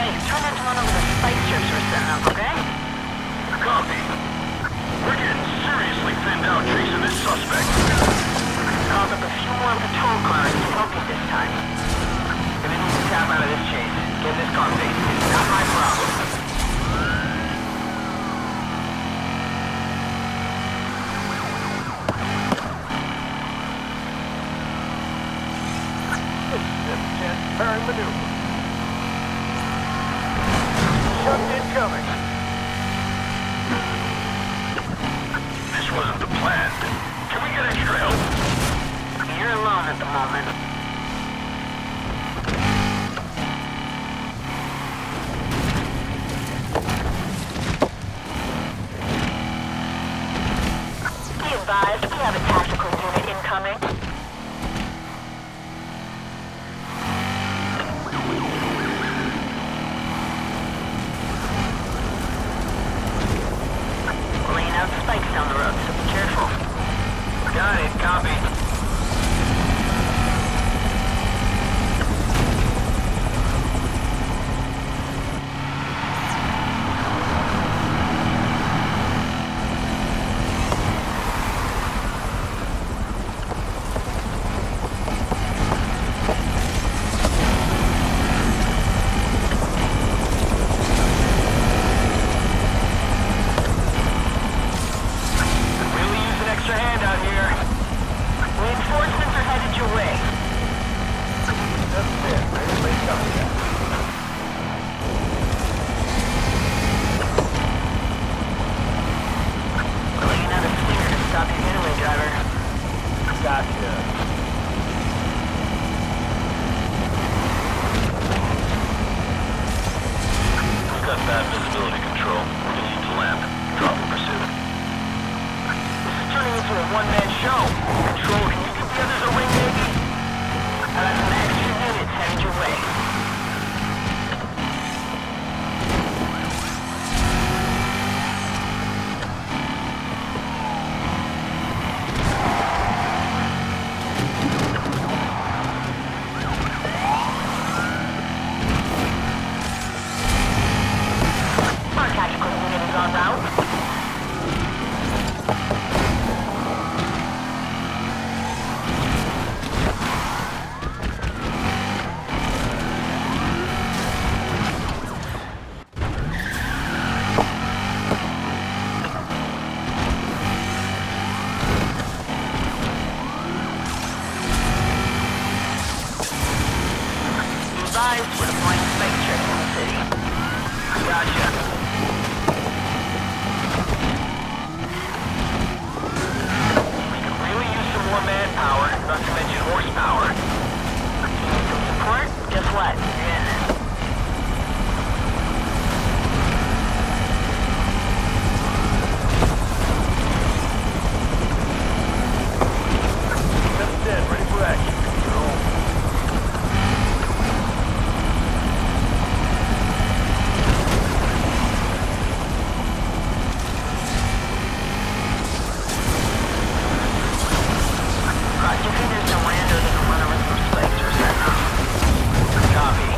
Hey, try not to run over the spike strips we're setting up, okay? Copy. We're getting seriously thinned out chasing this suspect. Called up a few more patrol cars to help you this time. Gonna need to tap out of this chase. Get this car fixed. Not my problem. Turn maneuver. Shunt incoming. This wasn't the plan. Can we get extra help? You're alone at the moment. Be advised, we have a tactical unit incoming. Laying out spikes down the road, so be careful. Got it. Copy. Really use an extra hand out here. Reinforcements are headed your way. That's it. Ready to make contact. Laying out a slinger to stop your getaway driver. Gotcha. We've got bad visibility control. We're gonna need to land. Drop in pursuit. This is turning into a one-man show. Control, can you give the others a ring, maybe? Some extra units headed your way. Our tactical unit is en route. Advised, we're deploying spike strips in the city. Gotcha. We could really use some more manpower, not to mention horsepower. Need some support? Guess what? You're in it. Just 10. Ready for action. Cross your fingers and land or doesn't run over some spikes we're setting up. Copy.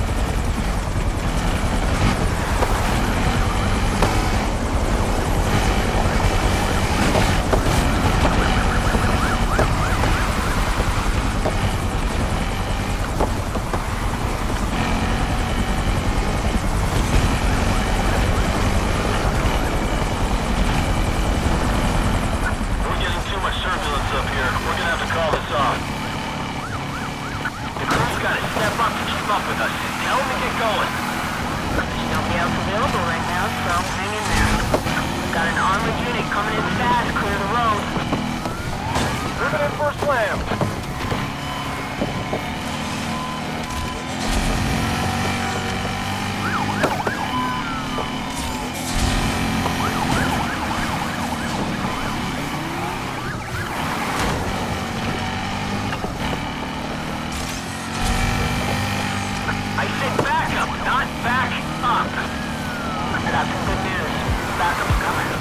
We're getting too much turbulence up here. We're gonna have to call this off. The crew's gotta step up to keep up with us. Tell them to get going. There's nobody else available right now, so hang in there. Got an armored unit coming in fast, clear the road. Moving in for a slam. I said back up, not back up. I got some good news. Backup's coming.